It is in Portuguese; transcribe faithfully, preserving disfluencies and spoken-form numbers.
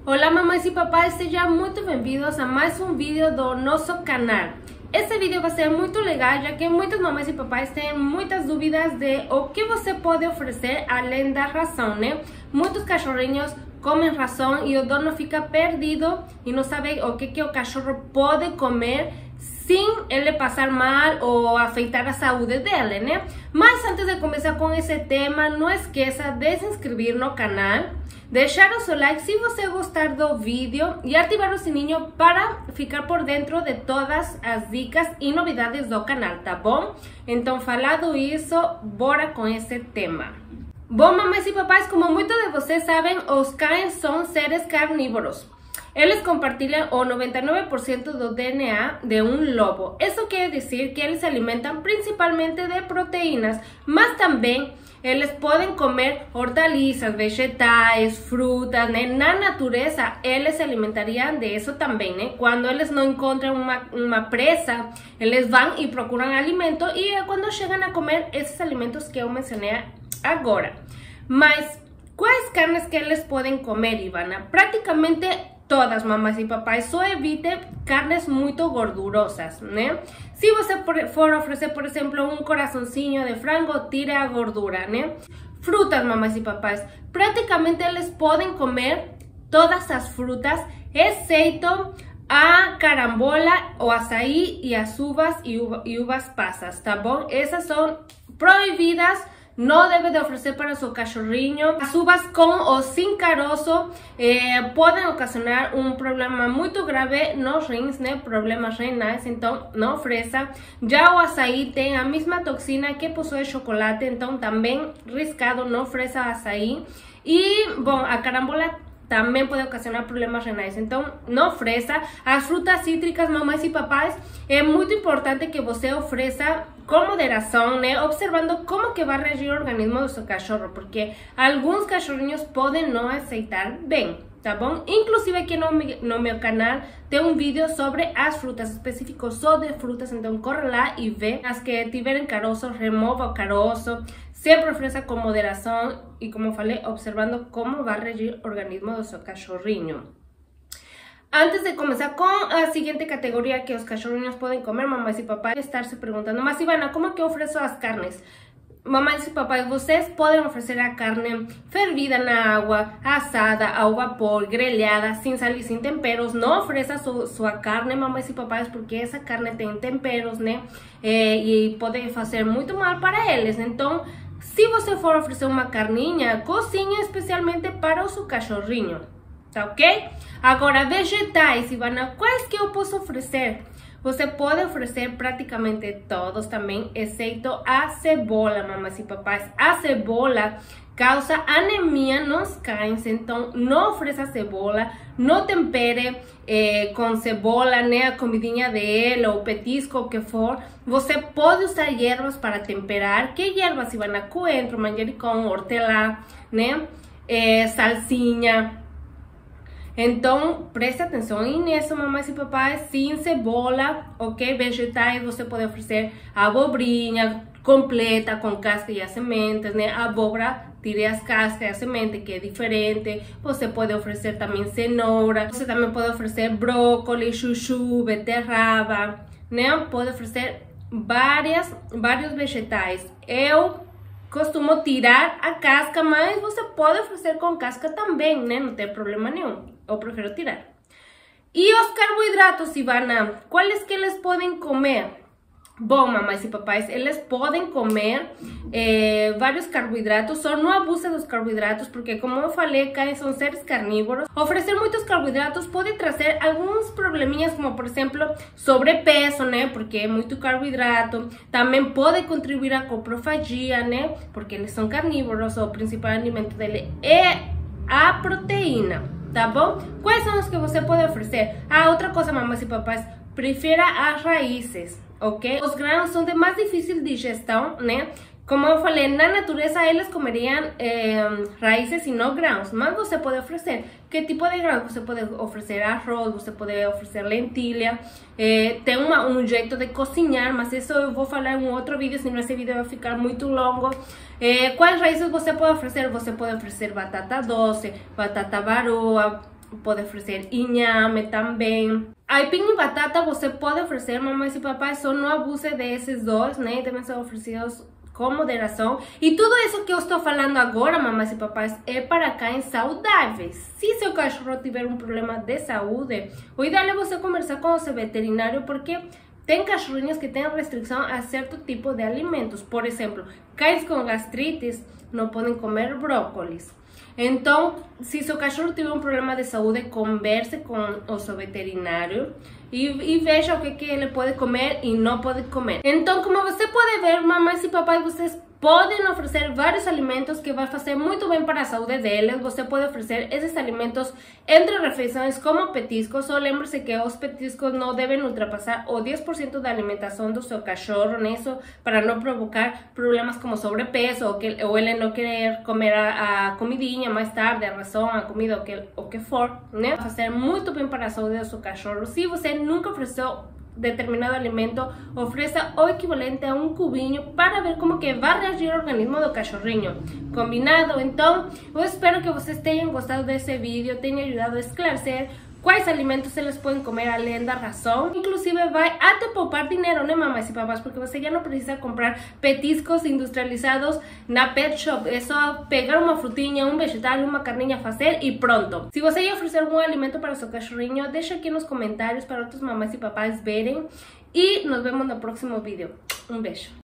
Olá mamães e papais, sejam muito bem-vindos a mais um vídeo do nosso canal. Esse vídeo vai ser muito legal, já que muitas mamães e papais têm muitas dúvidas de o que você pode oferecer além da ração, né? Muitos cachorrinhos comem ração e o dono fica perdido e não sabe o que, que o cachorro pode comer sem ele passar mal ou afetar a saúde dele, né? Mas antes de começar com esse tema, não esqueça de se inscrever no canal, deixar o seu like se você gostar do vídeo e ativar o sininho para ficar por dentro de todas as dicas e novidades do canal, tá bom? Então, falado isso, bora com esse tema. Bom, mamães e papais, como muitos de vocês sabem, os cães são seres carnívoros. Eles compartilham o noventa e nove por cento do D N A de um lobo. Isso quer dizer que eles se alimentam principalmente de proteínas, mas também eles podem comer hortaliças, vegetais, frutas, né? Na natureza, eles se alimentariam disso também, né? Quando eles não encontram uma, uma presa, eles vão e procuram alimento e é quando chegam a comer esses alimentos que eu mencionei agora. Mas quais carnes que eles podem comer, Ivana? Praticamente todas, mamães e papais, só evite carnes muito gordurosas, né? Se você for oferecer, por exemplo, um coraçãozinho de frango, tire a gordura, né? Frutas, mamães e papais, praticamente eles podem comer todas as frutas, exceto a carambola, o açaí e as uvas e, uva, e uvas passas, tá bom? Essas são proibidas. Não deve de oferecer para seu cachorrinho. As uvas com ou sem caroço eh, podem ocasionar um problema muito grave nos rins, né? Problemas renais, então não ofereça. Já o açaí tem a mesma toxina que possui chocolate, então também riscado, não ofereça açaí. E, bom, a carambola também pode ocasionar problemas renais, então não ofereça. As frutas cítricas, mamães e papais, é muito importante que você ofereça com moderação, né? Observando como que vai reagir o organismo do seu cachorro, porque alguns cachorrinhos podem não aceitar bem, tá bom? Inclusive aqui no, no meu canal tem um vídeo sobre as frutas, específico só de frutas, então corre lá e vê. As que tiverem caroço, remova o caroço. Sempre ofereça com moderação e, como falei, observando como vai reagir o organismo do seu cachorrinho. Antes de começar com a seguinte categoria que os cachorrinhos podem comer, mamães e papais, estar se perguntando, mas Ivana, como que eu ofereço as carnes? Mamães e papais, vocês podem oferecer a carne fervida na água, assada, ao vapor, grelhada, sem sal e sem temperos. Não ofereça su, sua carne, mamães e papais, porque essa carne tem temperos, né? É, e pode fazer muito mal para eles. Então, se você for oferecer uma carninha, cozinhe especialmente para o seu cachorrinho, tá ok? Agora, vegetais, Ivana, quais que eu posso oferecer? Você pode oferecer praticamente todos também, exceto a cebola, mamães e papais. A cebola causa anemia nos cães, então não ofereça cebola, não tempere eh, com cebola, né, a comidinha dele, ou petisco, o que for. Você pode usar ervas para temperar. Que ervas, Ivana? Coentro, manjericão, hortelã, né, eh, salsinha. Então, preste atenção nisso, mamães e papais, sem cebola, ok? Vegetais, você pode oferecer abobrinha completa, com casca e as sementes, né? A abóbora, tire as cascas e a semente, que é diferente. Você pode oferecer também cenoura, você também pode oferecer brócolis, chuchu, beterraba, né? Pode oferecer várias, vários vegetais. Eu costumo tirar a casca, mas você pode oferecer com casca também, né? Não tem problema nenhum. Eu prefiro tirar. E os carboidratos, Ivana, quais que eles podem comer? Bom, mamães e papais, eles podem comer eh, vários carboidratos, só não abuse dos carboidratos, porque como eu falei, cães são seres carnívoros. Oferecer muitos carboidratos pode trazer alguns probleminhas, como por exemplo, sobrepeso, né, porque é muito carboidrato. Também pode contribuir à coprofagia, né, porque eles são carnívoros, o principal alimento dele é a proteína, tá bom? Quais são os que você pode oferecer? Ah, outra coisa, mamães e papais, prefira as raízes, ok? Os grãos são de mais difícil digestão, né? Como eu falei, na natureza eles comeriam eh, raízes e não grãos, mas você pode oferecer. Que tipo de grãos? Você pode oferecer arroz, você pode oferecer lentilha. Eh, tem uma, um jeito de cozinhar, mas isso eu vou falar em um outro vídeo, senão esse vídeo vai ficar muito longo. Eh, quais raízes você pode oferecer? Você pode oferecer batata doce, batata baroa, pode oferecer inhame também. Aipim e batata você pode oferecer, mamães e papais, só não abuse desses dois, né? Devem ser oferecidos com moderação. E tudo isso que eu estou falando agora, mamães e papais, é para cães saudáveis. Se seu cachorro tiver um problema de saúde, o ideal é você conversar com o seu veterinário, porque tem cachorrinhos que têm restrição a certo tipo de alimentos. Por exemplo, cães com gastrites não podem comer brócolis. Então, se seu cachorro tiver um problema de saúde, converse com o seu veterinário e, e veja o que, que ele pode comer e não pode comer. Então, como você pode ver, mamães e papais, vocês podem oferecer vários alimentos que vai fazer muito bem para a saúde deles. Você pode oferecer esses alimentos entre refeições como petiscos. Só lembre-se que os petiscos não devem ultrapassar o dez por cento da alimentação do seu cachorro, né? Isso para não provocar problemas como sobrepeso ou, que, ou ele não querer comer a, a comidinha mais tarde, a ração, a comida, o que, o que for, né? Vai fazer muito bem para a saúde do seu cachorro. Se você nunca ofereceu determinado alimento, ofereça o equivalente a um cubinho para ver como que vai reagir o organismo do cachorrinho. Combinado? Então, eu espero que vocês tenham gostado desse vídeo, tenha ajudado a esclarecer quais alimentos eles podem comer além da ração. Inclusive vai até poupar dinheiro, né, mamães e papás? Porque você já não precisa comprar petiscos industrializados na pet shop. É só pegar uma frutinha, um vegetal, uma carninha, fazer e pronto. Se você já oferecer algum alimento para o seu cachorrinho, deixa aqui nos comentários para outros mamães e papás verem. E nos vemos no próximo vídeo. Um beijo.